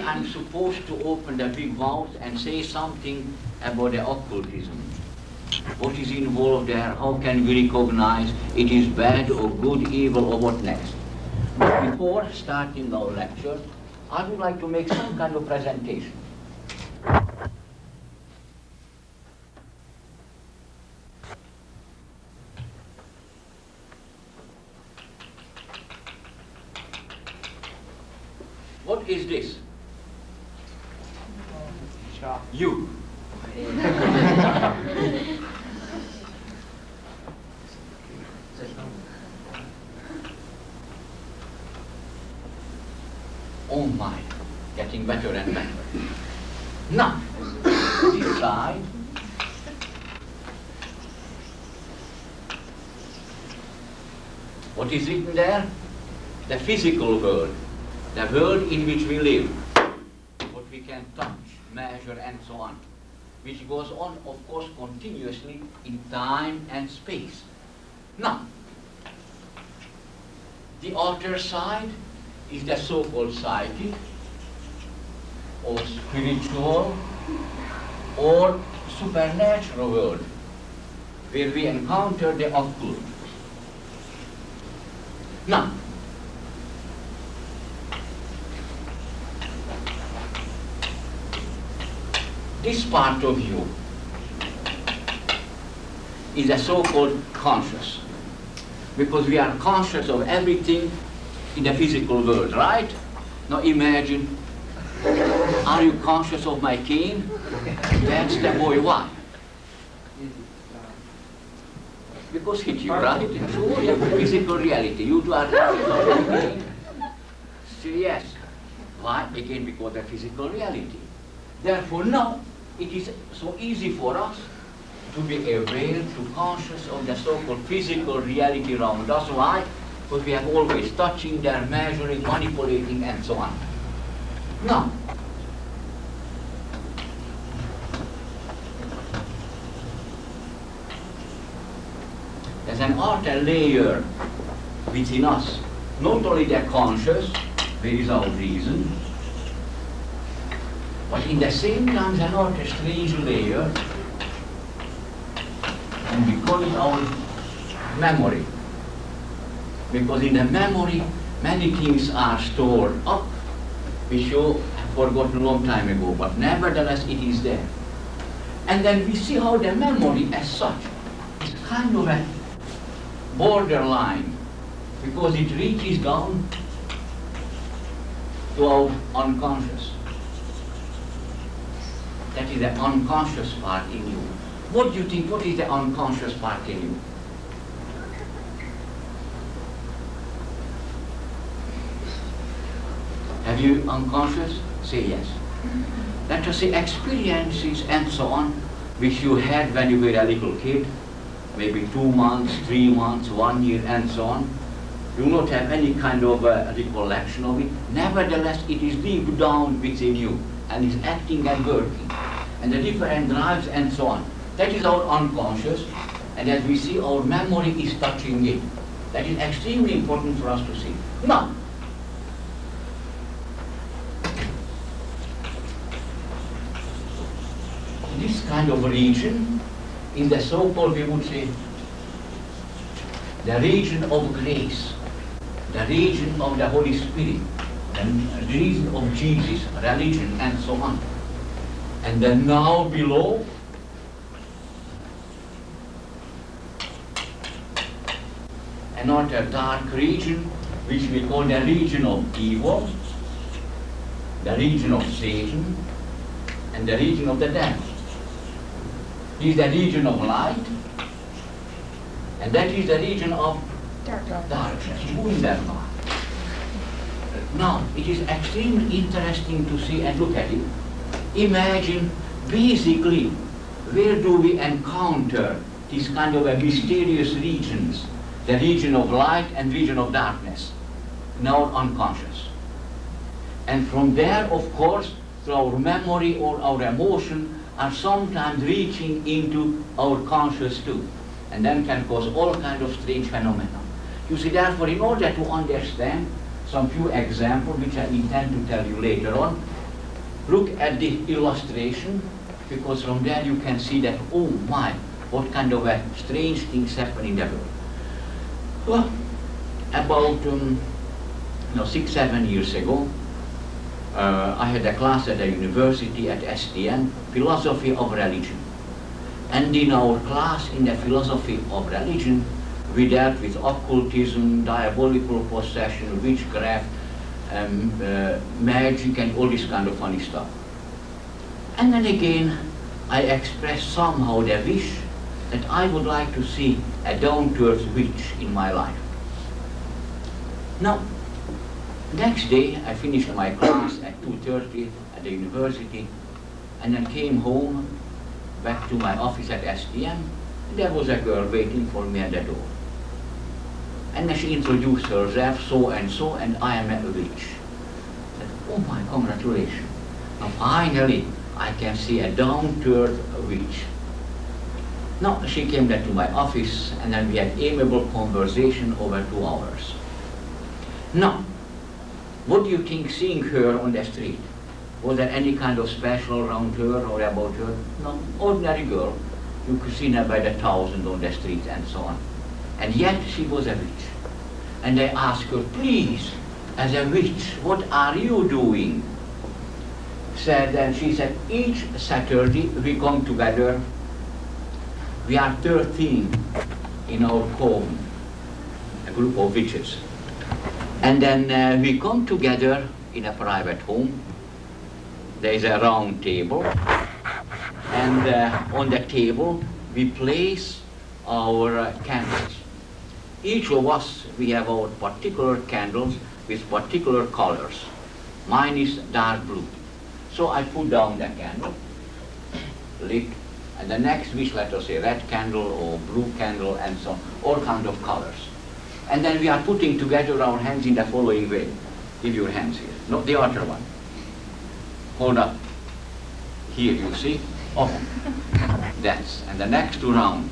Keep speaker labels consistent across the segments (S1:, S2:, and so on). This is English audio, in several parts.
S1: I'm supposed to open the big mouth and say something about the occultism. What is involved there? How can we recognize it is bad or good, evil, or what next? But before starting our lecture, I would like to make some kind of presentation. What is this? You. Oh my, getting better and better. Now, this side. What is written there? The physical world. The world in which we live. What we can touch, measure, and so on. Which goes on, of course, continuously in time and space. Now, the outer side is the so-called psychic, or spiritual, or supernatural world, where we encounter the occult. Now, this part of you is a so-called conscious, because we are conscious of everything in the physical world, right? Now imagine, are you conscious of my cane? That's the boy. Why? Because hit you, right? Sure, you have physical reality. You two are conscious of my cane. Still yes. Why? Again, because of physical reality. Therefore, now, it is so easy for us to be aware, to conscious of the so-called physical reality around us. Why? Because we have always touching there, measuring, manipulating, and so on. Now, there's an outer layer within us. Not only the conscious, where is our reason, but in the same time, there's an outer strange layer, and we call it our memory. Because in the memory, many things are stored up, which you have forgotten a long time ago, but nevertheless it is there. And then we see how the memory as such is kind of a borderline, because it reaches down to our unconscious. That is the unconscious part in you. What do you think, what is the unconscious part in you? Have you unconscious? Say yes. Let us say experiences and so on, which you had when you were a little kid, maybe 2 months, 3 months, 1 year, and so on. You do not have any kind of recollection of it. Nevertheless, it is deep down within you, and is acting and working, and the different drives and so on. That is our unconscious, and as we see, our memory is touching it. That is extremely important for us to see. Now, this kind of region, in the so-called, we would say, the region of grace, the region of the Holy Spirit, the region of Jesus, religion, and so on. And then now below, another dark region, which we call the region of evil, the region of Satan, and the region of the devil. Is the region of light, and that is the region of darkness. Wunderbar. Now, it is extremely interesting to see and look at it. Imagine, basically, where do we encounter these kind of mysterious regions, the region of light and region of darkness, in our unconscious. And from there, of course, through our memory or our emotion, are sometimes reaching into our conscious too, and then can cause all kinds of strange phenomena. You see, therefore, in order to understand some few examples, which I intend to tell you later on, look at the illustration, because from there you can see that, oh my, what kind of strange things happen in the world. Well, about 6-7 years ago, I had a class at the university at STN, Philosophy of Religion. And in our class in the Philosophy of Religion, we dealt with occultism, diabolical possession, witchcraft, magic, and all this kind of funny stuff. And then again, I expressed somehow the wish that I would like to see a down-to-earth witch in my life. Now, next day, I finished my class at 2:30 at the university, and then came home, back to my office at STM. There was a girl waiting for me at the door. And then she introduced herself, so, and I am a witch. I said, oh my, congratulations. Now finally, I can see a down-to-earth witch. Now, she came then to my office, and then we had amiable conversation over 2 hours. Now, what do you think seeing her on the street? Was there any kind of special around her or about her? No, ordinary girl. You could see her by the thousands on the street and so on. And yet she was a witch. And I asked her, please, as a witch, what are you doing? And she said, each Saturday we come together. We are 13 in our coven, a group of witches. And then we come together in a private home. There is a round table, and on the table we place our candles. Each of us, we have our particular candles with particular colors. Mine is dark blue. So I put down the candle, lit, and the next wish, let us say red candle or blue candle and so on, all kinds of colors. And then we are putting together our hands in the following way. Give your hands here. No, the other one. Hold up. Here, you see? Oh, that's, and the next round.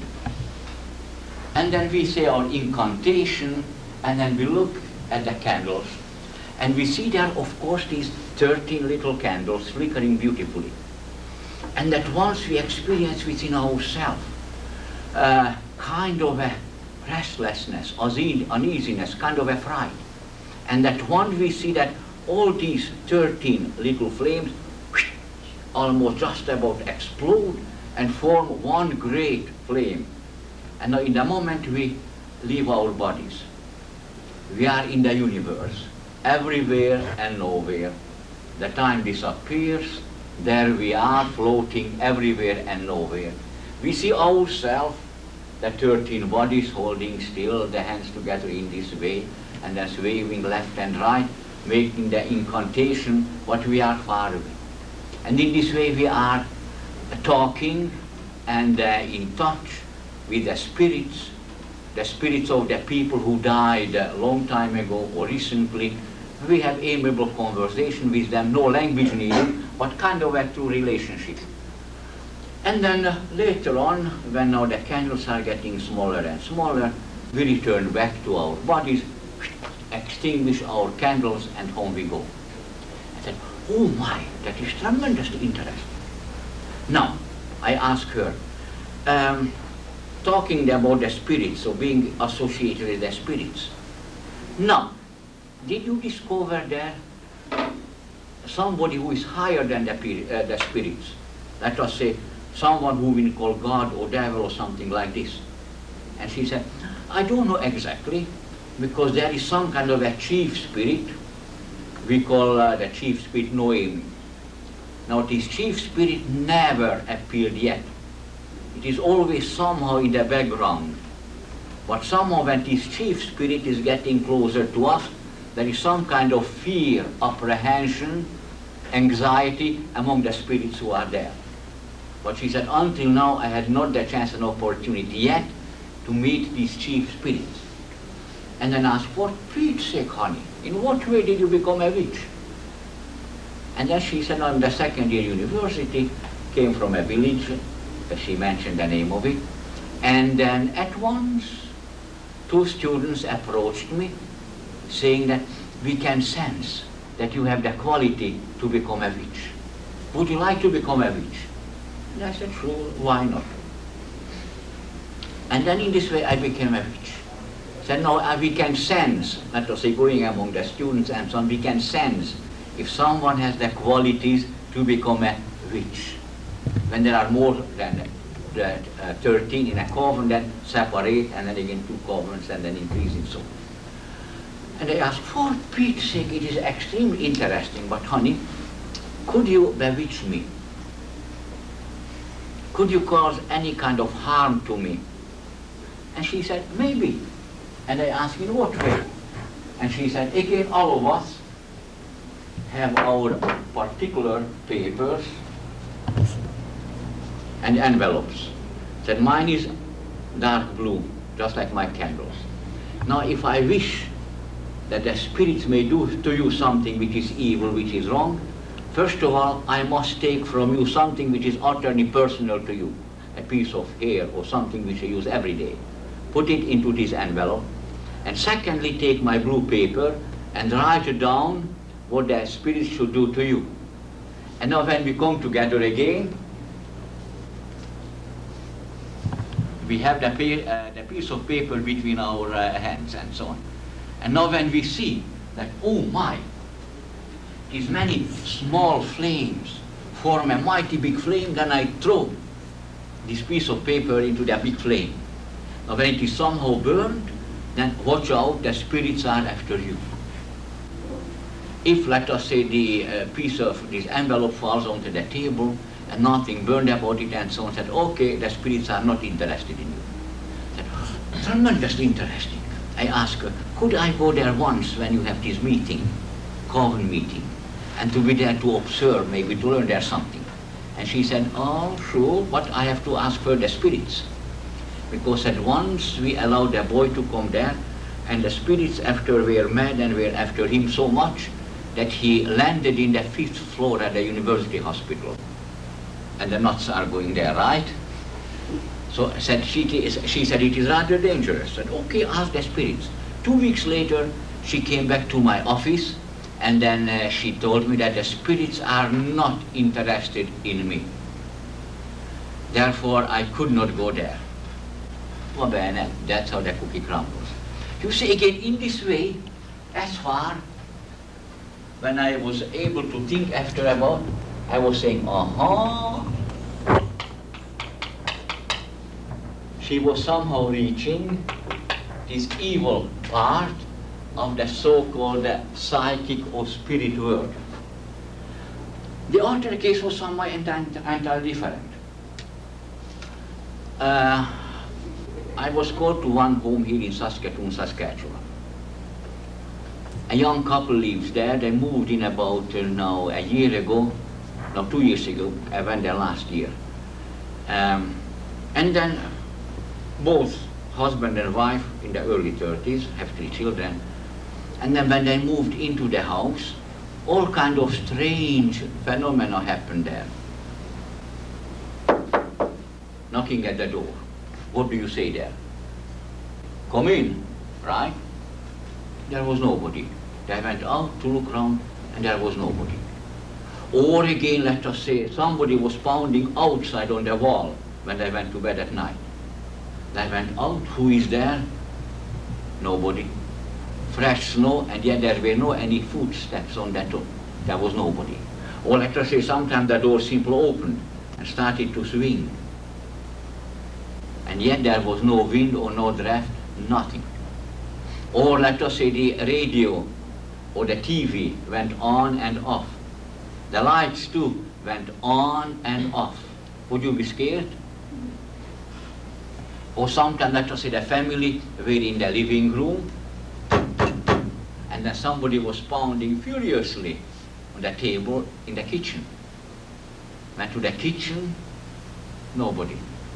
S1: And then we say our incantation, and then we look at the candles, and we see there, of course, these 13 little candles flickering beautifully. And at once we experience within ourselves kind of a restlessness, uneasiness, kind of a fright. And at once we see that all these 13 little flames almost just about explode and form one great flame. And now in the moment we leave our bodies, we are in the universe, everywhere and nowhere. The time disappears, there we are floating everywhere and nowhere. We see ourselves, the 13 bodies holding still, the hands together in this way, and then waving left and right, making the incantation, but we are far away. And in this way we are talking and in touch with the spirits of the people who died a long time ago or recently. We have amiable conversation with them, no language needed, but kind of a true relationship. And then later on, when now the candles are getting smaller and smaller, we return back to our bodies, extinguish our candles, and home we go. I said, oh my, that is tremendously interesting. Now, I asked her, talking about the spirits, so being associated with the spirits. Now, did you discover there somebody who is higher than the spirits? Let us say, someone who we call God or devil or something like this. And she said, I don't know exactly, because there is some kind of a chief spirit. We call the chief spirit Noemi. Now this chief spirit never appeared yet. It is always somehow in the background. But somehow when this chief spirit is getting closer to us, there is some kind of fear, apprehension, anxiety among the spirits who are there. But she said, until now I had not the chance and opportunity yet to meet these chief spirits. And then asked, for Pete's sake, honey, in what way did you become a witch? And then she said, I'm the second year university, came from a village, she mentioned the name of it, and then at once 2 students approached me, saying that we can sense that you have the quality to become a witch. would you like to become a witch? And I said, sure, why not? And then in this way I became a witch. Said, no, we can sense, let us say going among the students and so on, we can sense if someone has the qualities to become a witch. When there are more than 13 in a coven, then separate, and then again 2 covens, and then increasing so. And I asked, for Pete's sake, it is extremely interesting, but honey, could you bewitch me? Could you cause any kind of harm to me? And she said, maybe. And I asked, in what way? And she said, again, all of us have our particular papers and envelopes. Said, mine is dark blue, just like my candles. Now, if I wish that the spirits may do to you something which is evil, which is wrong, first of all, I must take from you something which is utterly personal to you, a piece of hair or something which I use every day. Put it into this envelope, and secondly, take my blue paper and write down what the spirits should do to you. And now when we come together again, we have the piece of paper between our hands and so on. And now when we see that, oh my, these many small flames form a mighty big flame, then I throw this piece of paper into the big flame. Now when it is somehow burned, then watch out, the spirits are after you. If, let us say, the piece of this envelope falls onto the table and nothing burned about it and so on, said, okay, the spirits are not interested in you. Said, tremendously interesting. I asked her, could I go there once when you have this meeting, coven meeting, and to be there to observe, maybe to learn there something? And she said, oh, sure, but I have to ask for the spirits. Because at once we allowed the boy to come there, and the spirits after were mad and were after him so much that he landed in the 5th floor at the university hospital. And the nuts are going there, right? So said she said, it is rather dangerous. I said, okay, ask the spirits. 2 weeks later, she came back to my office, and then she told me that the spirits are not interested in me. Therefore, I could not go there. Well, then, that's how the cookie crumbles. You see, again, in this way, as far when I was able to think after about, I was saying, she was somehow reaching this evil part of the so-called psychic or spirit world. The other case was somewhat entirely different. I was called to one home here in Saskatoon, Saskatchewan. A young couple lives there. They moved in about now a year ago, no, 2 years ago. I went there last year. And then both husband and wife in the early 30s, have 3 children. And then when they moved into the house, all kind of strange phenomena happened there. Knocking at the door. What do you say there? Come in, right? There was nobody. They went out to look around, and there was nobody. Or again, let us say, somebody was pounding outside on the wall when they went to bed at night. They went out, who is there? Nobody. Fresh snow, and yet there were no any footsteps on that door. There was nobody. Or let us say, sometimes the door simply opened and started to swing. And yet there was no wind or no draft, nothing. Or let us say the radio or the TV went on and off. The lights too went on and off. Would you be scared? Or sometimes, let us say, the family were in the living room, and then somebody was pounding furiously on the table in the kitchen. Went to the kitchen, nobody.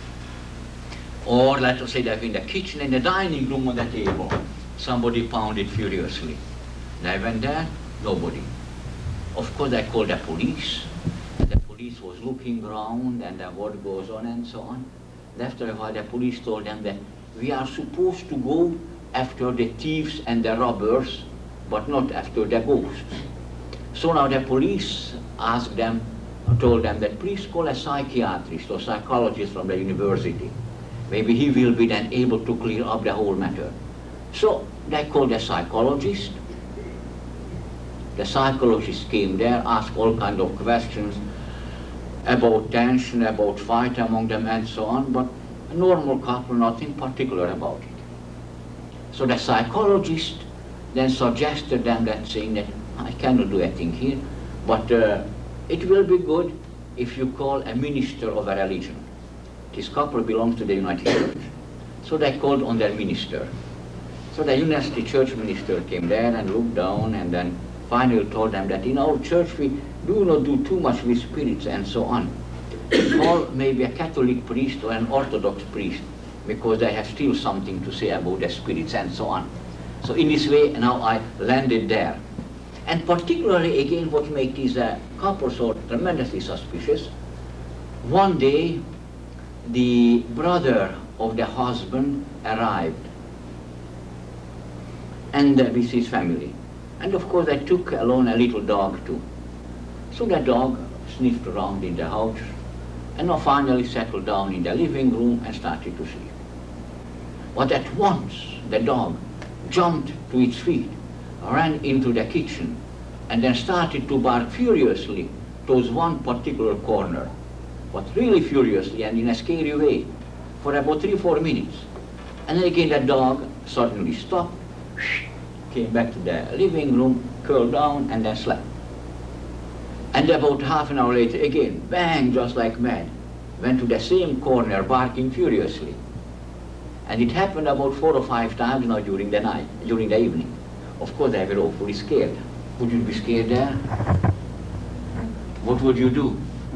S1: Or let us say that in the kitchen, in the dining room on the table, somebody pounded furiously. They went there, nobody. Of course, I called the police, and the police was looking around, and then what goes on and so on. And after a while, the police told them that we are supposed to go after the thieves and the robbers, but not after the ghosts. So now the police asked them told them that please call a psychiatrist or psychologist from the university. Maybe he will be then able to clear up the whole matter. So they called a psychologist. The psychologist came there, asked all kinds of questions about tension, about fight among them and so on, but a normal couple, nothing particular about it. So the psychologist then suggested them that, saying that I cannot do anything here, but it will be good if you call a minister of a religion. This couple belongs to the United Church. So they called on their minister. So the University Church minister came there and looked down and then finally told them that in our church we do not do too much with spirits and so on. Call maybe a Catholic priest or an Orthodox priest, because they have still something to say about the spirits and so on. So in this way now I landed there. And particularly again what makes this couple so tremendously suspicious, one day the brother of the husband arrived and with his family. And of course they took along a little dog too. So the dog sniffed around in the house and now finally settled down in the living room and started to sleep. But at once the dog jumped to its feet, ran into the kitchen and then started to bark furiously towards one particular corner, but really furiously and in a scary way for about 3-4 minutes. And then again the dog suddenly stopped, came back to the living room, curled down and then slept. And about half an hour later again, bang, just like mad, went to the same corner barking furiously. And it happened about 4 or 5 times now during the night, during the evening. Of course they were awfully scared. Would you be scared there? What would you do?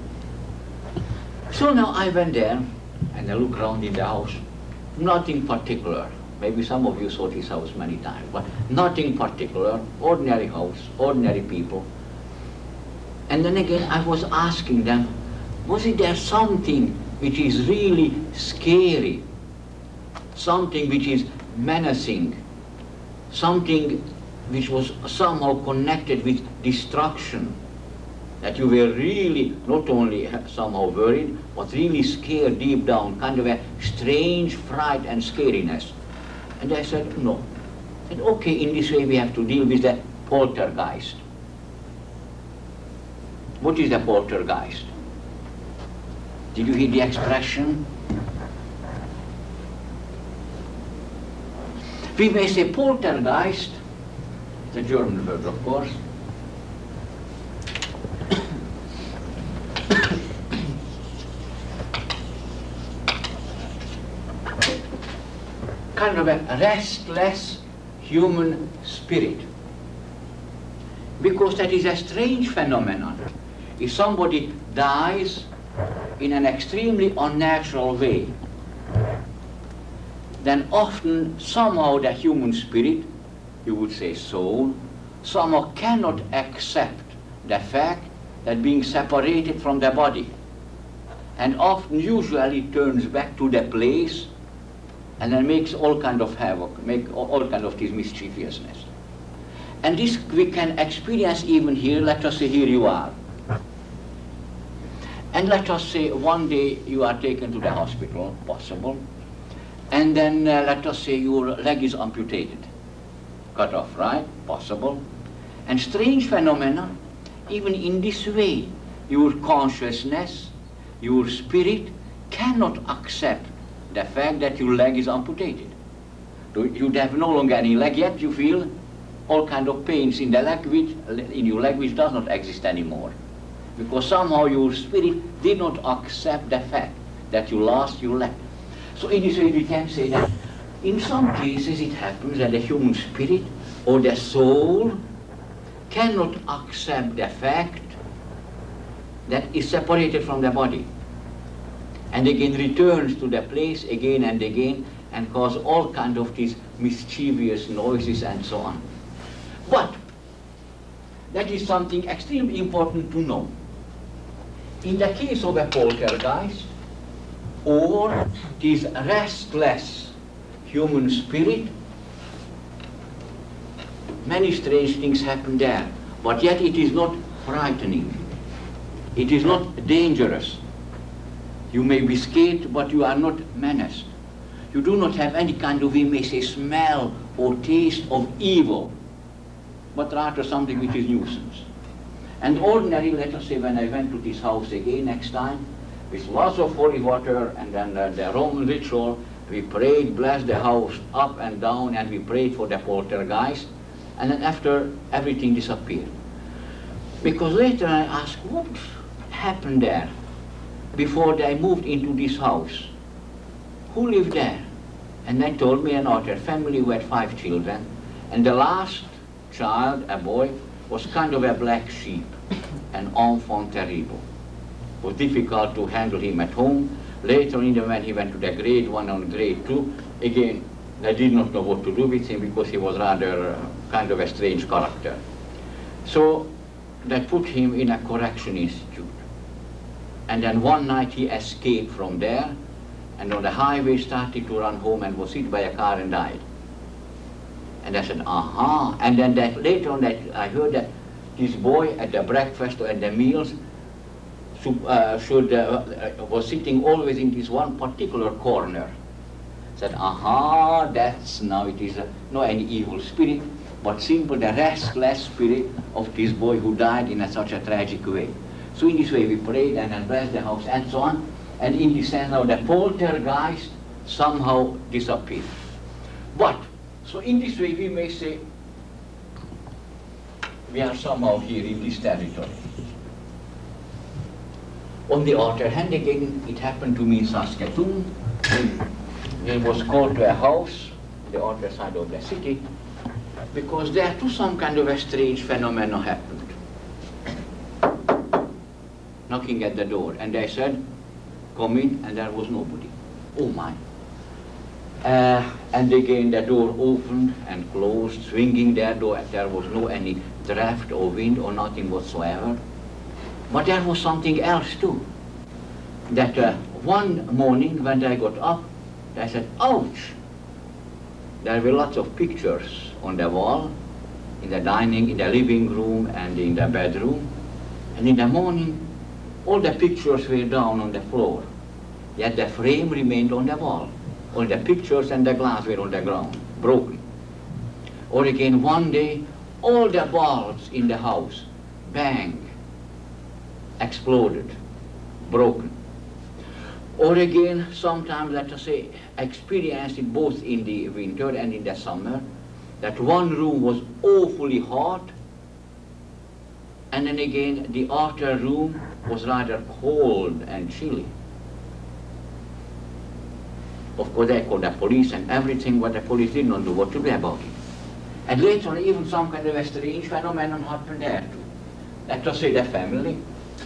S1: So now I went there and I looked around in the house. Nothing particular. Maybe some of you saw this house many times, but nothing particular. Ordinary house, ordinary people. And then again I was asking them, was it there something which is really scary? Something which is menacing? Something which was somehow connected with destruction? That you were really not only somehow worried, but really scared deep down, kind of a strange fright and scariness. And I said, no. And okay, in this way we have to deal with the poltergeist. What is the poltergeist? Did you hear the expression? We may say poltergeist, the German word of course, kind of a restless human spirit. Because that is a strange phenomenon. If somebody dies in an extremely unnatural way, then often somehow the human spirit, you would say soul, somehow cannot accept the fact that being separated from the body, and often usually turns back to the place and then makes all kind of havoc, make all kind of this mischievousness. And this we can experience even here. Let us say here you are. And let us say one day you are taken to the hospital, possible, and then let us say your leg is amputated, cut off, right? Possible. And strange phenomena, even in this way, your consciousness, your spirit cannot accept the fact that your leg is amputated. You have no longer any leg, yet you feel all kind of pains in the leg, in your leg which does not exist anymore. Because somehow your spirit did not accept the fact that you lost your leg. So in this way we can say that in some cases it happens that the human spirit or the soul cannot accept the fact that is separated from the body, and again returns to the place again and again and cause all kind of these mischievous noises and so on. But that is something extremely important to know. In the case of a poltergeist or this restless human spirit, many strange things happen there, but yet it is not frightening. It is not dangerous. You may be scared, but you are not menaced. You do not have any kind of, we may say, smell or taste of evil, but rather something which is nuisance. And ordinarily, let us say, when I went to this house again next time, with lots of holy water and then the Roman ritual, we prayed, blessed the house up and down, and we prayed for the poltergeist, and then after, everything disappeared. Because later I asked, what happened there before they moved into this house? Who lived there? And they told me another family who had 5 children, and the last child, a boy, was kind of a black sheep, an enfant terrible. It was difficult to handle him at home. Later on, when he went to the grade 1 and grade 2, again, they did not know what to do with him because he was rather kind of a strange character. So they put him in a correction institute. And then one night he escaped from there, and on the highway started to run home and was hit by a car and died. And I said, aha. And then later on I heard that this boy at the breakfast or at the meals was sitting always in this one particular corner. Said, aha, that's now it is not any evil spirit, but simply the restless spirit of this boy who died in such a tragic way. So in this way we prayed and then blessed the house and so on. And in this sense now the poltergeist somehow disappeared. But, so in this way we may say, we are somehow here in this territory. On the other hand, again, it happened to me in Saskatoon. It was called to a house, the other side of the city, because there too some kind of a strange phenomenon happened. Knocking at the door, and they said, come in, and there was nobody. Oh my. And again the door opened and closed, swinging their door, and there was no any draft or wind or nothing whatsoever. But there was something else too. That one morning when I got up, I said, ouch! There were lots of pictures on the wall, in the living room and in the bedroom. And in the morning, all the pictures were down on the floor. Yet the frame remained on the wall. All the pictures and the glass were on the ground, broken. Or again, one day, all the bulbs in the house, bang, exploded, broken. Or again, sometimes, let us say, experienced it both in the winter and in the summer, that one room was awfully hot, and then again, the outer room was rather cold and chilly. Of course, they called the police and everything, but the police did not know what to do about it. And later on, even some kind of a strange phenomenon happened there too. Let us say the family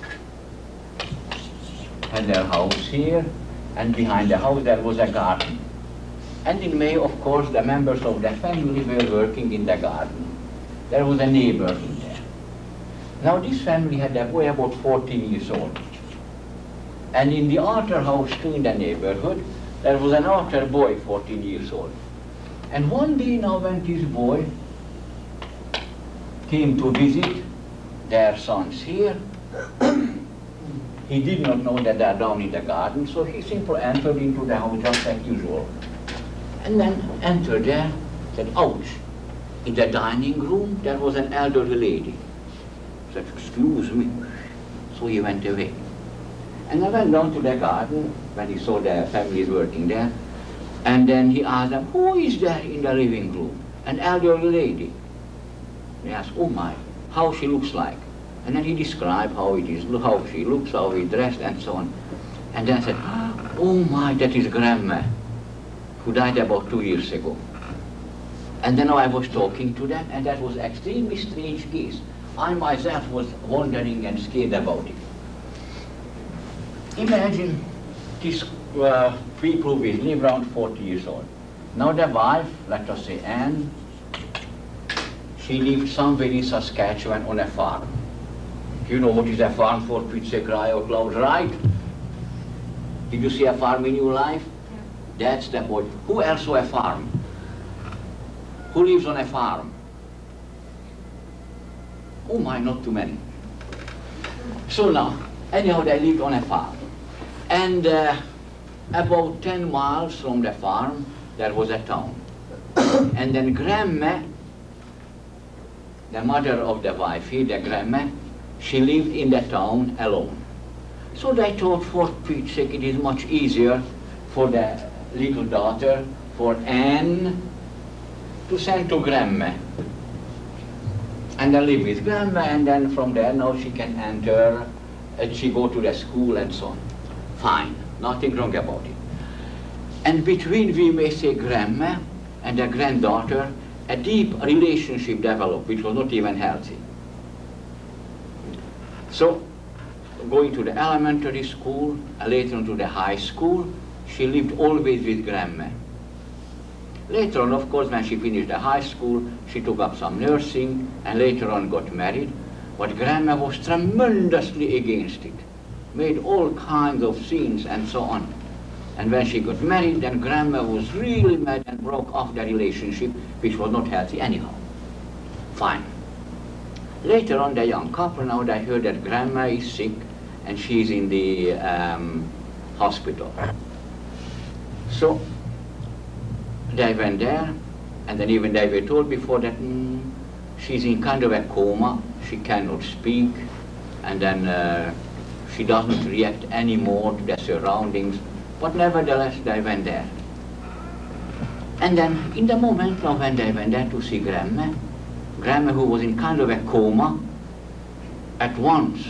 S1: had their house here, and behind the house there was a garden. And in May, of course, the members of the family were working in the garden. There was a neighbor in there. Now this family had a boy about 14 years old. And in the outer house too, in the neighborhood, there was an outer boy, 14 years old. And one day now when this boy came to visit their sons here, he did not know that they are down in the garden, so he simply entered into the house just like usual. And then entered there, said, ouch. In the dining room, there was an elderly lady. Said, excuse me. So he went away. And I went down to the garden when he saw the families working there. And then he asked them, who is there in the living room? An elderly lady. They asked, oh my, how she looks like. And then he described how it is, how she looks, how he dressed, and so on. And then I said, oh my, that is Grandma, who died about 2 years ago. And then I was talking to them, and that was an extremely strange case. I myself was wondering and scared about it. Imagine these people who live around 40 years old. Now the wife, let us say Anne, she lived somewhere in Saskatchewan on a farm. You know what is a farm for kids say cry out loud, right? Did you see a farm in your life? Yeah. That's the boy. Who else saw a farm? Who lives on a farm? Oh my, not too many. So now, Anyhow, they lived on a farm. And about 10 miles from the farm, there was a town. And then Grandma, the mother of the wifey, the grandma, she lived in the town alone. So they thought, for Pete's sake, it is much easier for the little daughter, for Anne, to send to Grandma. And then live with Grandma, and then from there now she can enter, and she go to the school and so on. Fine, nothing wrong about it. And between, we may say, Grandma and the granddaughter, a deep relationship developed, which was not even healthy. So, going to the elementary school, and later on to the high school, she lived always with Grandma. Later on, of course, when she finished the high school, she took up some nursing, and later on got married. But Grandma was tremendously against it, made all kinds of scenes and so on. And when she got married, then Grandma was really mad and broke off the relationship, which was not healthy anyhow. Fine. Later on, the young couple, now they heard that Grandma is sick and she's in the hospital. So they went there, and then even they were told before that she's in kind of a coma, she cannot speak, and then she doesn't react anymore to the surroundings. But nevertheless, they went there. And then, in the moment of when they went there to see Grandma, Grandma, who was in kind of a coma, at once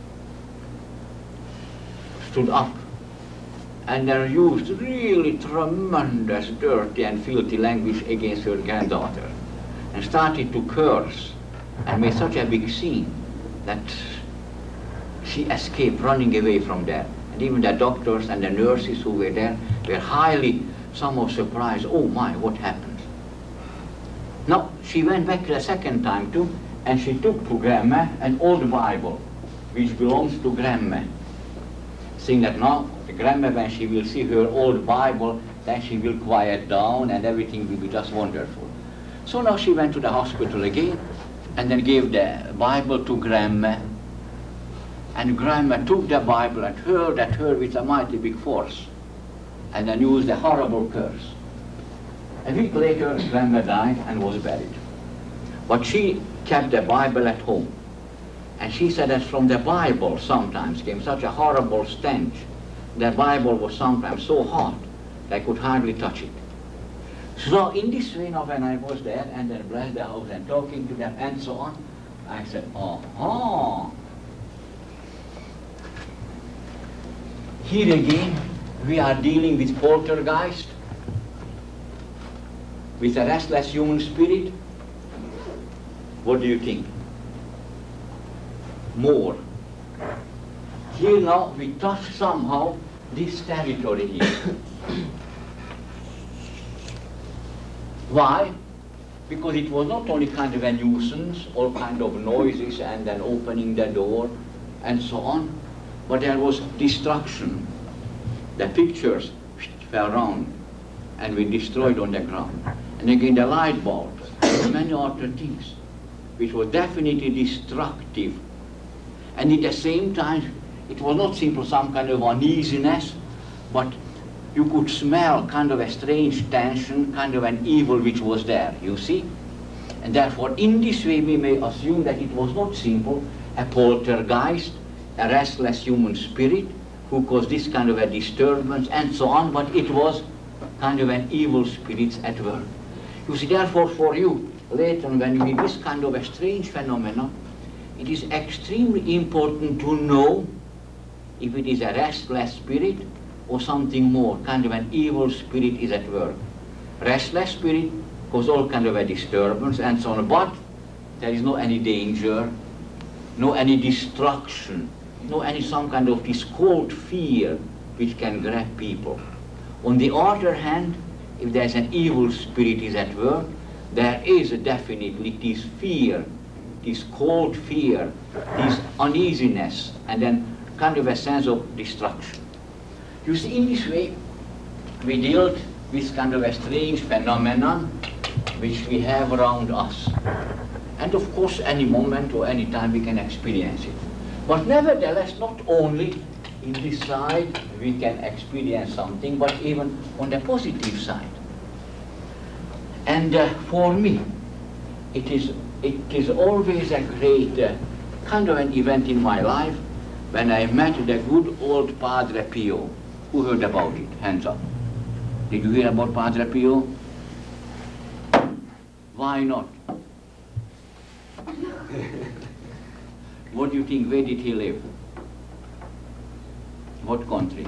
S1: stood up and then used really tremendous dirty and filthy language against her granddaughter and started to curse and made such a big scene that she escaped running away from there. And even the doctors and the nurses who were there were highly somehow surprised. Oh my, what happened? Now, she went back the second time too, and she took to Grandma an old Bible, which belongs to Grandma, saying that now, the Grandma, when she will see her old Bible, then she will quiet down and everything will be just wonderful. So now she went to the hospital again, and then gave the Bible to Grandma. And Grandma took the Bible and hurled at her with a mighty big force, and then used a horrible curse. A week later, Grandma died and was buried. But she kept the Bible at home. And she said that from the Bible sometimes came such a horrible stench. The Bible was sometimes so hot that I could hardly touch it. So in this way, now when I was there and then blessed the house and talking to them and so on, I said, oh. Here again, we are dealing with poltergeist, with a restless human spirit. What do you think? More. Here now we touch somehow this territory here. Why? Because it was not only kind of a nuisance, all kind of noises and then opening the door and so on, but there was destruction. The pictures fell around and were destroyed on the ground. And again the light bulbs and many other things, which were definitely destructive. And at the same time, it was not simply some kind of uneasiness, but you could smell kind of a strange tension, kind of an evil which was there, you see? And therefore, in this way, we may assume that it was not simple a poltergeist, a restless human spirit, who caused this kind of a disturbance and so on, but it was kind of an evil spirit at work. You see, therefore, for you, later when you meet this kind of a strange phenomenon, it is extremely important to know if it is a restless spirit or something more, kind of an evil spirit is at work. Restless spirit causes all kind of a disturbance and so on, but there is no any danger, no any destruction, no any some kind of this cold fear which can grab people. On the other hand, if there is an evil spirit is at work, there is definitely this fear, this cold fear, this uneasiness, and then kind of a sense of destruction. You see, in this way, we dealt with kind of a strange phenomenon which we have around us. And of course, any moment or any time we can experience it. But nevertheless, not only in this side we can experience something, but even on the positive side. And for me, it is always a great kind of an event in my life when I met the good old Padre Pio. Who heard about it? Hands up. Did you hear about Padre Pio? Why not? What do you think? Where did he live? What country?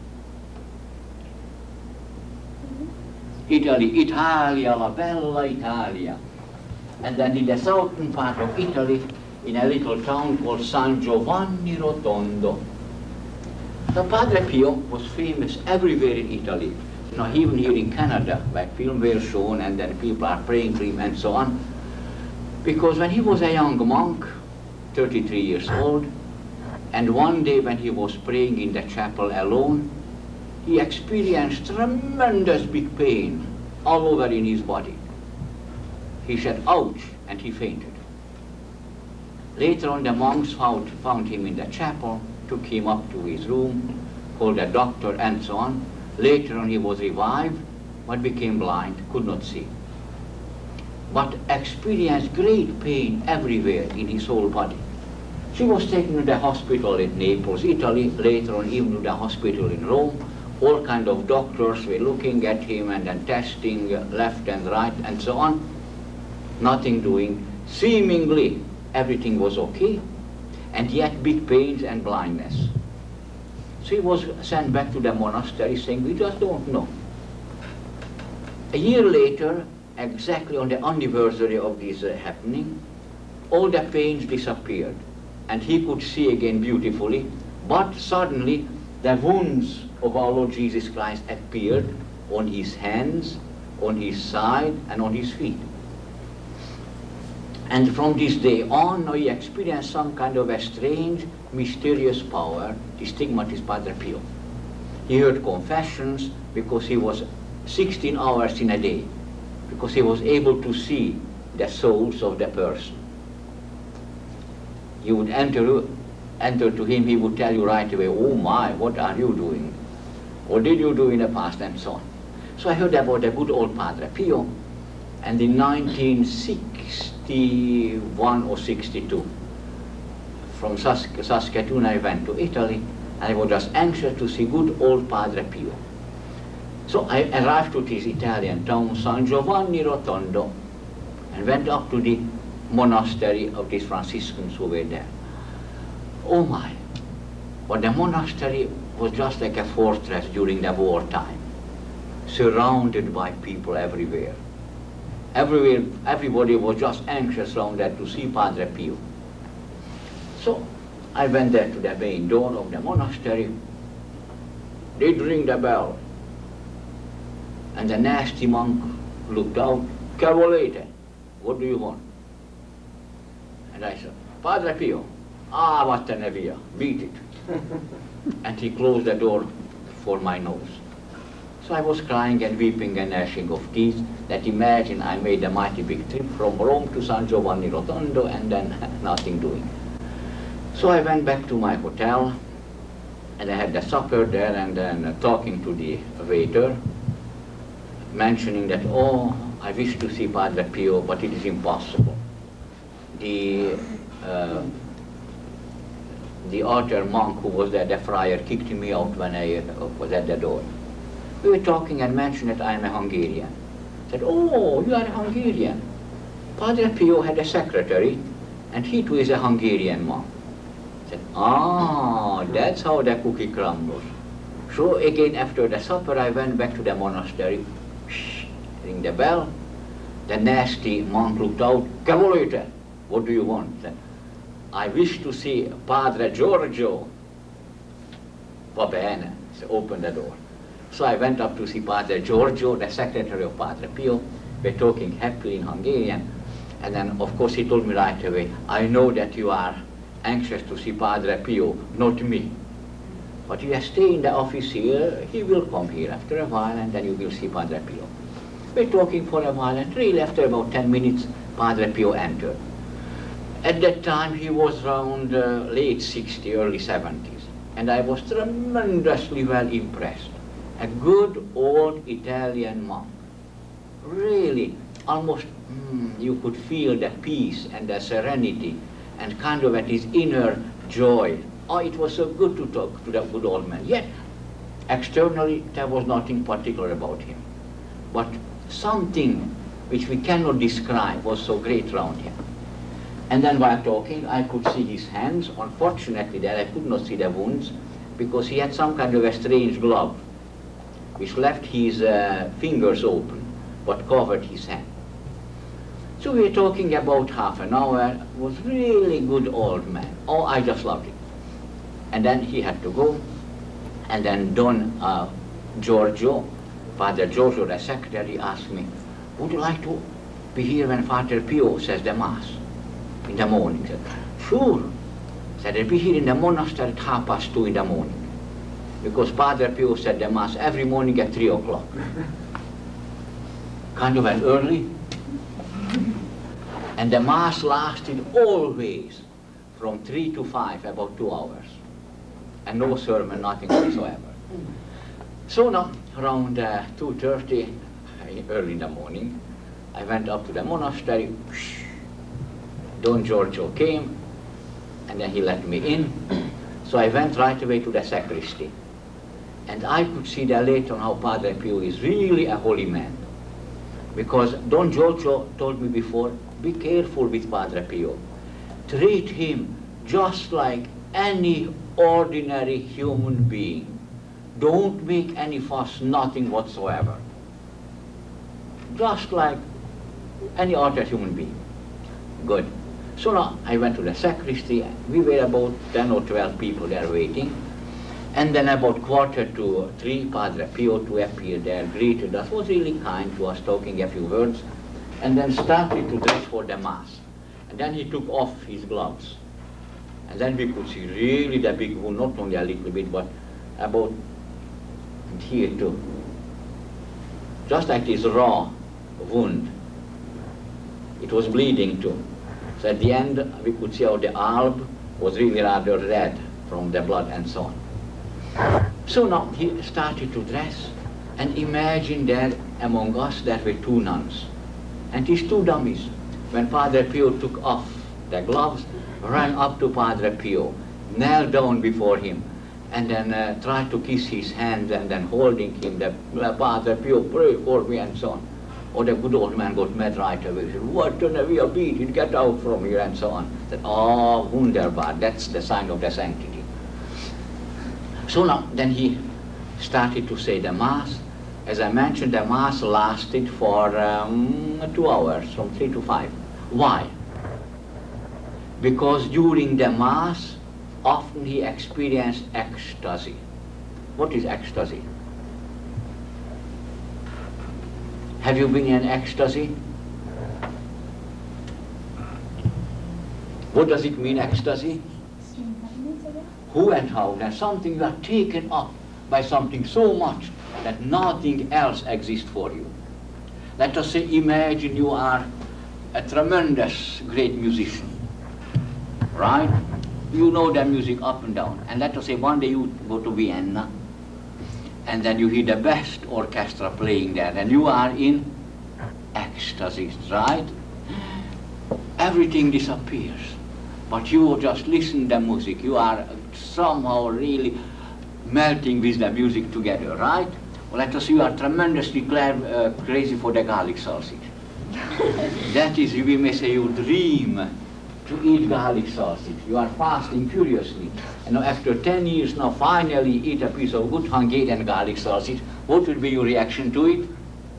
S1: Italy. Italia, la bella Italia. And then in the southern part of Italy, in a little town called San Giovanni Rotondo. The Padre Pio was famous everywhere in Italy. You know, even here in Canada, where films were shown and then people are praying for him and so on. Because when he was a young monk, 33 years old, and one day when he was praying in the chapel alone, he experienced tremendous big pain all over in his body. He said, ouch, and he fainted. Later on, the monks found him in the chapel, took him up to his room, called a doctor and so on. Later on, he was revived, but became blind, could not see. But experienced great pain everywhere in his whole body. He was taken to the hospital in Naples, Italy, later on even to the hospital in Rome. All kind of doctors were looking at him and then testing left and right and so on. Nothing doing. Seemingly everything was okay, and yet big pains and blindness. So he was sent back to the monastery saying, we just don't know. A year later, exactly on the anniversary of this happening, all the pains disappeared, and he could see again beautifully, but suddenly the wounds of our Lord Jesus Christ appeared on his hands, on his side, and on his feet. And from this day on, he experienced some kind of a strange, mysterious power, the stigmatist Padre Pio. He heard confessions because he was 16 hours in a day, because he was able to see the souls of the person. You would enter to him, he would tell you right away, oh my, what are you doing? What did you do in the past, and so on. So I heard about the good old Padre Pio, and in 1961 or 62, from Saskatoon I went to Italy, and I was just anxious to see good old Padre Pio. So I arrived to this Italian town, San Giovanni Rotondo, and went up to the monastery of these Franciscans who were there. Oh my, but the monastery was just like a fortress during the wartime, surrounded by people everywhere. Everywhere, everybody was just anxious around there to see Padre Pio. So I went there to the main door of the monastery. They'd ring the bell, and the nasty monk looked out, "Cavolete, what do you want?" And I said, "Padre Pio." "Ah, vattene via, beat it." And he closed the door for my nose. So I was crying and weeping and gnashing of teeth, that imagine I made a mighty big trip from Rome to San Giovanni Rotondo and then nothing doing. So I went back to my hotel, and I had the supper there, and then talking to the waiter, mentioning that, oh, I wish to see Padre Pio, but it is impossible. The altar monk who was there, the friar, kicked me out when I was at the door. We were talking and mentioned that I am a Hungarian. I said, "Oh, you are a Hungarian." Padre Pio had a secretary, and he too is a Hungarian monk. I said, "Ah, that's how the cookie crumbles." So again, after the supper, I went back to the monastery. Ring the bell. The nasty monk looked out. "Cavolete, what do you want?" I said, "I wish to see Padre Giorgio." "Va bene." So open the door. So I went up to see Padre Giorgio, the secretary of Padre Pio. We're talking happily in Hungarian. And then, of course, he told me right away, "I know that you are anxious to see Padre Pio, not me. But you stay in the office here, he will come here after a while, and then you will see Padre Pio." We're talking for a while, and really after about 10 minutes, Padre Pio entered. At that time he was around late 60s, early 70s, and I was tremendously well impressed. A good old Italian monk, really almost you could feel the peace and the serenity and kind of at his inner joy. Oh, it was so good to talk to that good old man. Yet externally there was nothing particular about him, but something which we cannot describe was so great around him. And then while talking, I could see his hands. Unfortunately, there I could not see the wounds because he had some kind of a strange glove which left his fingers open but covered his hand. So we were talking about half an hour. It was really good old man. Oh, I just loved it. And then he had to go. And then Don Giorgio, Father Giorgio, the secretary, asked me, would you like to be here when Father Pio says the Mass in the morning? I said, sure. Said, I'll be here in the monastery at 2:30 in the morning. Because Father Pio said the Mass every morning at 3 o'clock. Kind of an early. And the Mass lasted always from 3 to 5, about 2 hours. And no sermon, nothing whatsoever. So now, around 2:30, early in the morning, I went up to the monastery. Don Giorgio came, and then he let me in. So I went right away to the sacristy. And I could see there later on how Padre Pio is really a holy man. Because Don Giorgio told me before, be careful with Padre Pio. Treat him just like any ordinary human being. Don't make any fuss, nothing whatsoever. Just like any other human being. Good. So now I went to the sacristy. We were about 10 or 12 people there waiting. And then about 2:45, Padre Pio to appear there, greeted us, was really kind to us, talking a few words, and then started to dress for the Mass. And then he took off his gloves. And then we could see really the big wound, not only a little bit, but about here too. Just like this raw wound. It was bleeding too. So at the end, we could see how the alb was really rather red from the blood and so on. So now he started to dress, and imagine there among us there were 2 nuns. And these 2 dummies, when Padre Pio took off the gloves, ran up to Padre Pio, knelt down before him, and then tried to kiss his hands, and then holding him, the Padre Pio, pray for me, and so on. Oh, the good old man got mad right away. He said, what on we are beaten, get out from here, and so on. Said, oh, wunderbar, that's the sign of the sanctity. So now, then he started to say the Mass. As I mentioned, the Mass lasted for 2 hours, from 3 to 5. Why? Because during the Mass, often he experienced ecstasy. What is ecstasy? Have you been in ecstasy? What does it mean, ecstasy? Who and how? There's something you are taken up by something so much that nothing else exists for you. Let us say, imagine you are a tremendous great musician, right? You know the music up and down. And let us say one day you go to Vienna, and then you hear the best orchestra playing there, and you are in ecstasy, right? Everything disappears, but you just listen to the music. You are somehow really melting with the music together, right? Well, let us say you are tremendously crazy for the garlic sausage. That is, we may say, you dream to eat garlic sausage. You are fasting curiously. And now after 10 years, now finally eat a piece of good Hungarian garlic sausage. What will be your reaction to it?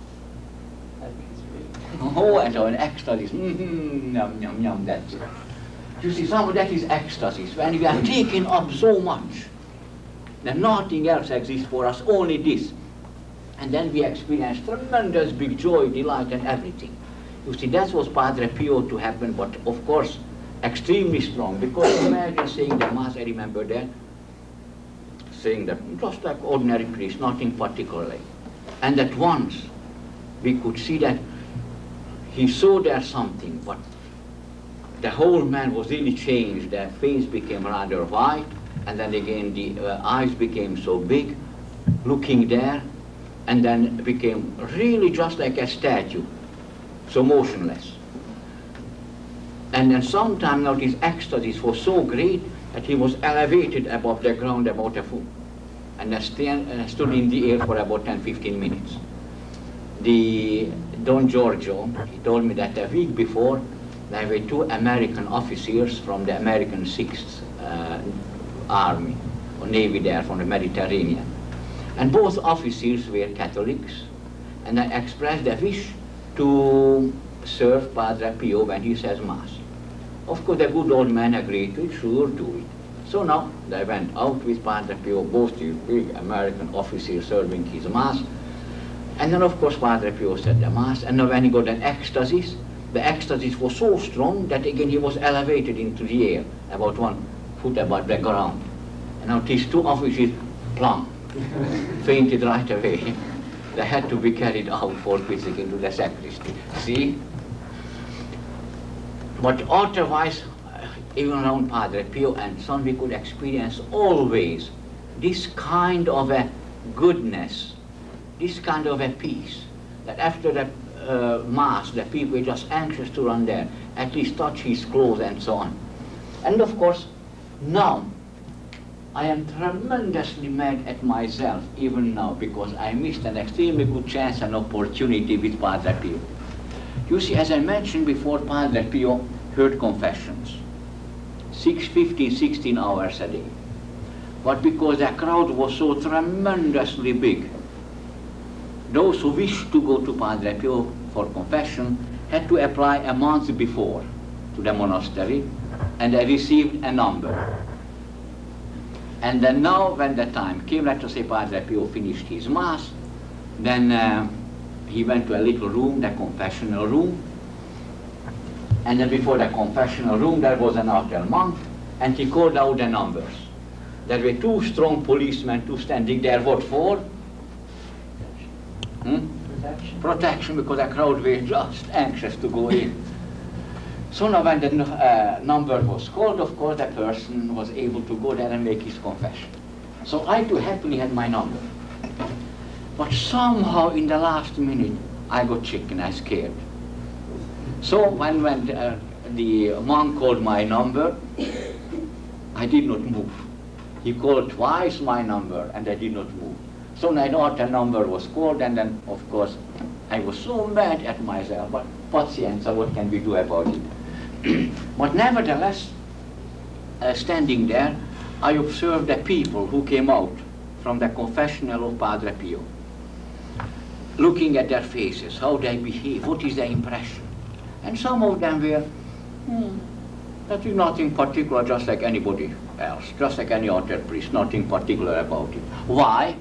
S1: Oh, and so an ecstasy. Yum, yum, yum, that's it. You see, some of that is ecstasy. When we are taken up so much that nothing else exists for us, only this. And then we experience tremendous big joy, delight, and everything. You see, that was Padre Pio to happen, but of course, extremely strong. Because imagine saying the Mass, I remember that, saying that just like ordinary priest, nothing particularly. And at once, we could see that he saw there something, but the whole man was really changed. The face became rather white, and then again the eyes became so big, looking there, and then became really just like a statue, so motionless. And then sometime now his ecstasy was so great that he was elevated above the ground about a foot, and stood in the air for about 10-15 minutes. The Don Giorgio, he told me that a week before, there were 2 American officers from the American 6th Army, or Navy there from the Mediterranean. And both officers were Catholics, and they expressed a wish to serve Padre Pio when he says Mass. Of course, the good old man agreed to it, sure, do it. So now they went out with Padre Pio, both the big American officers serving his Mass. And then, of course, Padre Pio said the Mass, and now when he got an ecstasy, the ecstasy was so strong that again he was elevated into the air, about 1 foot above the ground. And now these 2 officers, plump, fainted right away. They had to be carried out for physic into the sacristy. See? But otherwise, even around Padre Pio and son, we could experience always this kind of a goodness, this kind of a peace, that after the Mass, the people were just anxious to run there, at least touch his clothes and so on. And of course, now, I am tremendously mad at myself, even now, because I missed an extremely good chance and opportunity with Padre Pio. You see, as I mentioned before, Padre Pio heard confessions, 15, 16 hours a day. But because the crowd was so tremendously big, those who wished to go to Padre Pio for confession had to apply a month before to the monastery, and they received a number. And then now, when the time came, let us say Padre Pio finished his Mass, then he went to a little room, the confessional room, and then before the confessional room there was an altar monk, and he called out the numbers. There were 2 strong policemen, 2 standing there. What for? Protection. Protection, because the crowd were just anxious to go in. So now when the number was called, of course, the person was able to go there and make his confession. So I too happily had my number. But somehow in the last minute, I got chicken, I scared. So when the monk called my number, I did not move. He called twice my number, and I did not move. So I thought the number was called, and then, of course, I was so mad at myself, but pacienza, what can we do about it? But nevertheless, standing there, I observed the people who came out from the confessional of Padre Pio, looking at their faces, how they behave, what is their impression. And some of them were, that is nothing particular, just like anybody else, just like any other priest, nothing particular about it. Why?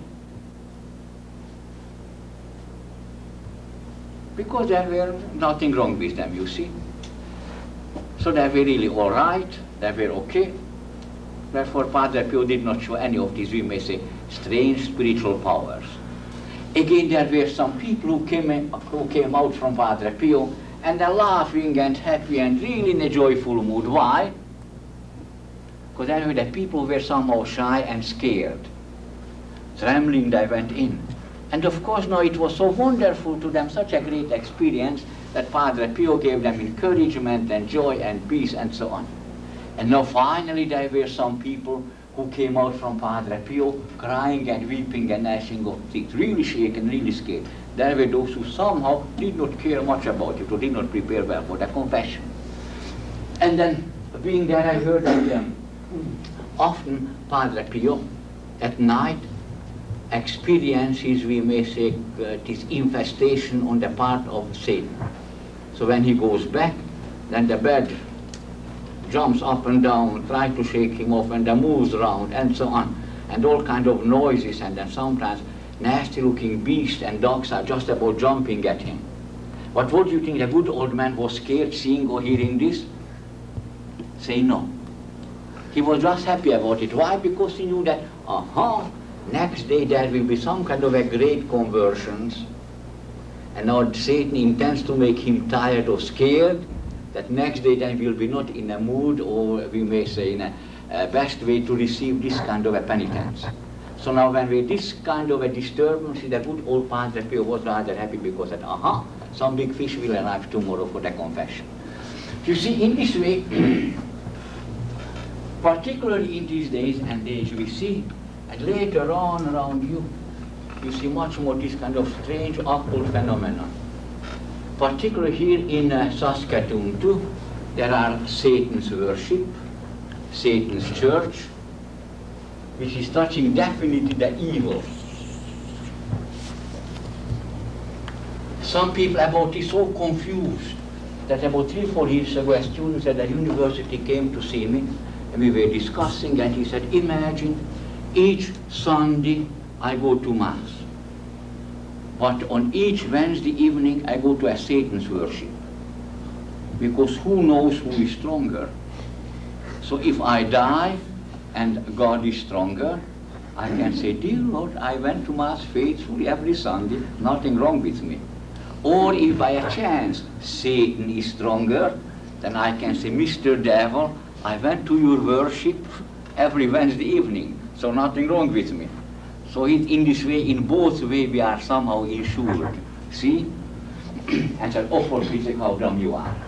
S1: Because there were nothing wrong with them, you see. So they were really all right, they were okay. Therefore, Padre Pio did not show any of these, we may say, strange spiritual powers. Again, there were some people who came out from Padre Pio, and they're laughing and happy and really in a joyful mood. Why? Because anyway, the people were somehow shy and scared. Trembling, they went in. And of course, now it was so wonderful to them, such a great experience, that Padre Pio gave them encouragement and joy and peace and so on. And now finally there were some people who came out from Padre Pio crying and weeping and gnashing of teeth, really shaken, really scared. There were those who somehow did not care much about it or did not prepare well for the confession. And then being there, I heard that often Padre Pio at night experiences, we may say, this infestation on the part of Satan. So when he goes back, then the bed jumps up and down, tries to shake him off, and then moves around, and so on, and all kind of noises, and then sometimes nasty-looking beasts and dogs are just about jumping at him. But what do you think? The good old man was scared seeing or hearing this? Say no. He was just happy about it. Why? Because he knew that, next day there will be some kind of a great conversions, and now Satan intends to make him tired or scared, that next day then we'll be not in a mood, or we may say in a best way to receive this kind of a penitence. So now when we this kind of a disturbance, the good old Padre Pio was rather happy because that, some big fish will arrive tomorrow for the confession. You see, in this way, particularly in these days and age, we see, and later on around you see much more this kind of strange occult phenomena. Particularly here in Saskatoon too, there are Satan's worship, Satan's church, which is touching definitely the evil. Some people about it so confused that about 3-4 years ago a student at the university came to see me and we were discussing, and he said, imagine each Sunday I go to Mass, but on each Wednesday evening I go to a Satan's worship, because who knows who is stronger. So if I die and God is stronger, I can say, dear Lord, I went to Mass faithfully every Sunday, nothing wrong with me. Or if by a chance Satan is stronger, then I can say, Mr. Devil, I went to your worship every Wednesday evening, so nothing wrong with me. So in this way, in both ways, we are somehow insured. See? And said, oh, for Peter, how dumb you are.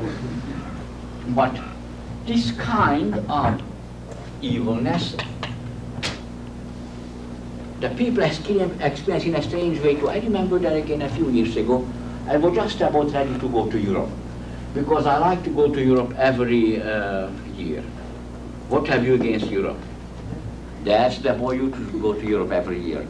S1: But this kind of evilness, the people experience in a strange way too. I remember that again a few years ago. I was just about ready to go to Europe, because I like to go to Europe every year. What have you against Europe? That's the boy you to go to Europe every year.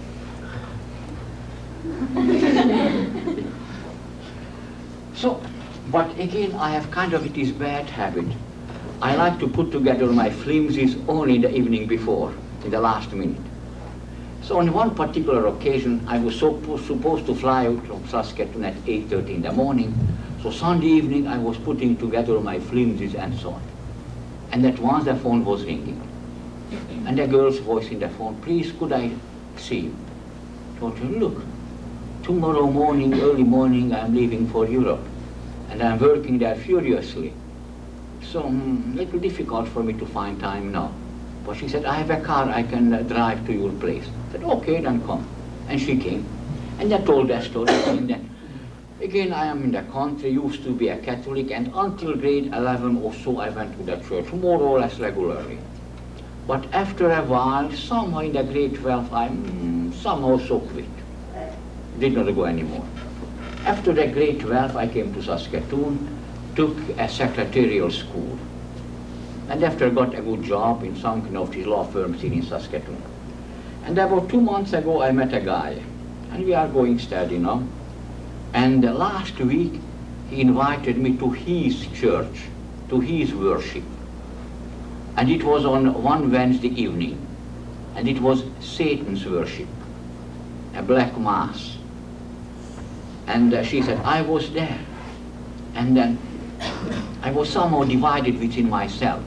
S1: So, but again, I have kind of this bad habit. I like to put together my flimsies only in the evening before, in the last minute. So on one particular occasion, I was supposed to fly out from Saskatoon at 8:30 in the morning. So Sunday evening, I was putting together my flimsies and so on. And at once the phone was ringing. And a girl's voice in the phone, please, could I see you? I told her, look, tomorrow morning, early morning, I'm leaving for Europe. And I'm working there furiously. So a little difficult for me to find time now. But she said, I have a car, I can drive to your place. I said, okay, then come. And she came. And I told that story. And then, again, I am in the country, used to be a Catholic, and until grade 11 or so, I went to the church, more or less regularly. But after a while, somehow in the grade 12, I somehow so quit. Did not go anymore. After the grade 12, I came to Saskatoon, took a secretarial school. And after I got a good job in some of these law firms here in Saskatoon. And about 2 months ago, I met a guy. And we are going steady now. And last week, he invited me to his church, to his worship. And it was on one Wednesday evening. And it was Satan's worship, a black mass. And she said, I was there. And then I was somehow divided within myself.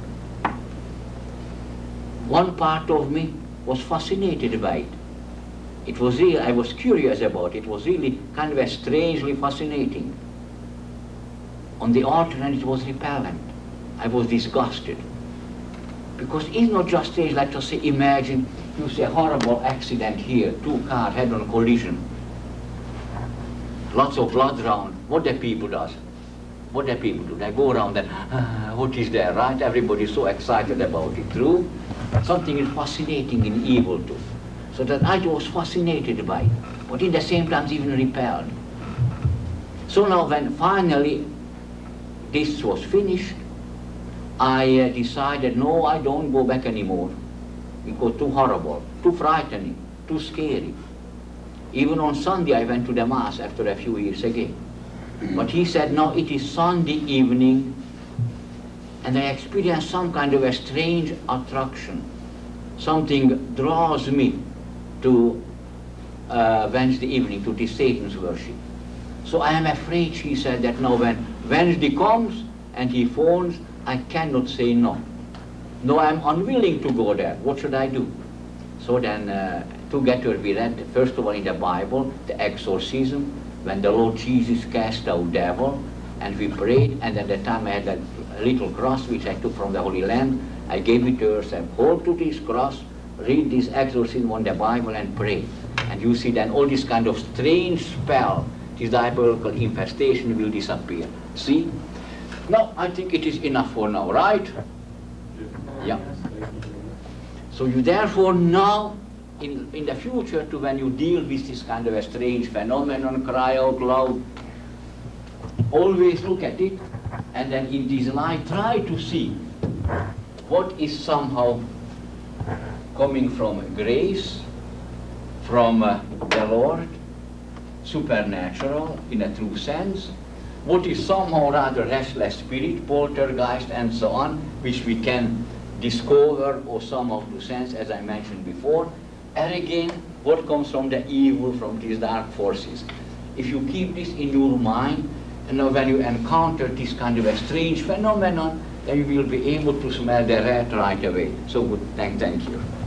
S1: One part of me was fascinated by it. It was really, I was curious about it. It was really kind of a strangely fascinating. On the other hand, it was repellent. I was disgusted. Because it's not just strange, let us say, imagine you see a horrible accident here, 2 cars head-on collision. Lots of blood around. What the people does? What the people do? They go around and, what is there, right? Everybody's so excited about it, true? Something is fascinating in evil too. So that I was fascinated by it, but in the same time even repelled. So now when finally this was finished, I decided, no, I don't go back anymore. It was too horrible, too frightening, too scary. Even on Sunday I went to the Mass after a few years again. But he said, no, it is Sunday evening, and I experienced some kind of a strange attraction. Something draws me to Wednesday evening, to this Satan's worship. So I am afraid, she said, that now when Wednesday comes and he phones, I cannot say no. No, I am unwilling to go there. What should I do? So then together we read, first of all in the Bible, the Exorcism, when the Lord Jesus cast out devil, and we prayed, and at that time I had a little cross which I took from the Holy Land. I gave it to her, said, hold to this cross, read this exorcism on the Bible and pray. And you see then all this kind of strange spell, this diabolical infestation will disappear. See? Now, I think it is enough for now, right? Yeah. So you therefore now, in the future, to when you deal with this kind of a strange phenomenon, cry out loud, always look at it, and then in this light try to see what is somehow coming from grace, from the Lord, supernatural in a true sense, what is somehow rather restless spirit, poltergeist and so on, which we can discover or somehow to sense, as I mentioned before, and again, what comes from the evil, from these dark forces. If you keep this in your mind, and when you encounter this kind of a strange phenomenon, then you will be able to smell the rat right away. So good, thank you.